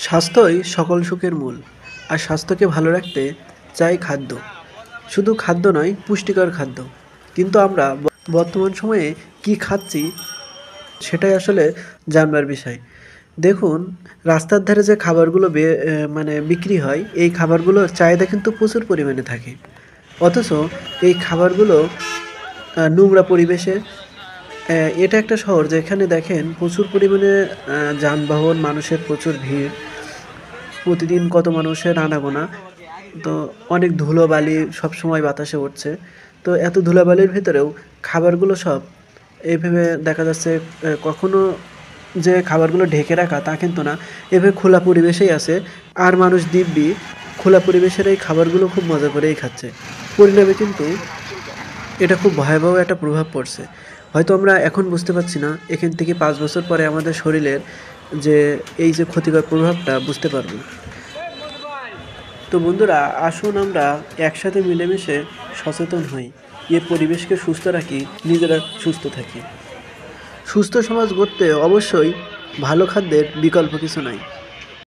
স্বাস্থ্যই সকল সুখের মূল। আর স্বাস্থ্যকে ভালো রাখতে চাই খাদ্য। শুধু খাদ্য নয়, পুষ্টিকর খাদ্য। কিন্তু আমরা বর্তমান সময়ে কি খাচ্ছি সেটাই আসলে জানবার বিষয়। দেখুন, রাস্তার ধারে যে খাবারগুলো মানে বিক্রি হয়, এই খাবারগুলোর চাহিদা কিন্তু প্রচুর পরিমাণে থাকে। অথচ এই খাবারগুলো নোংরা পরিবেশে, এটা একটা শহর যেখানে দেখেন প্রচুর পরিমাণে যানবাহন, মানুষের প্রচুর ভিড়। প্রতিদিন কত মানুষের আনাগোনা। তো অনেক ধুলোবালি সবসময় বাতাসে উঠছে। তো এত ধুলাবালির ভেতরেও খাবারগুলো সব এইভাবে দেখা যাচ্ছে, কখনো যে খাবারগুলো ঢেকে রাখা তা কিন্তু না। এভাবে খোলা পরিবেশেই আছে। আর মানুষ দিব্যি খোলা পরিবেশের এই খাবারগুলো খুব মজা করেই খাচ্ছে। পরিণামে কিন্তু এটা খুব ভয়াবহ একটা প্রভাব পড়ছে। হয়তো আমরা এখন বুঝতে পারছি না, এখান থেকে ৫ বছর পরে আমাদের শরীরের যে এই যে ক্ষতিকর প্রভাবটা বুঝতে পারব। তো বন্ধুরা, আসুন আমরা একসাথে মিলেমিশে সচেতন হই। এ পরিবেশকে সুস্থ রাখি, নিজেরা সুস্থ থাকি। সুস্থ সমাজ গড়তে অবশ্যই ভালো খাদ্যের বিকল্প কিছু নাই।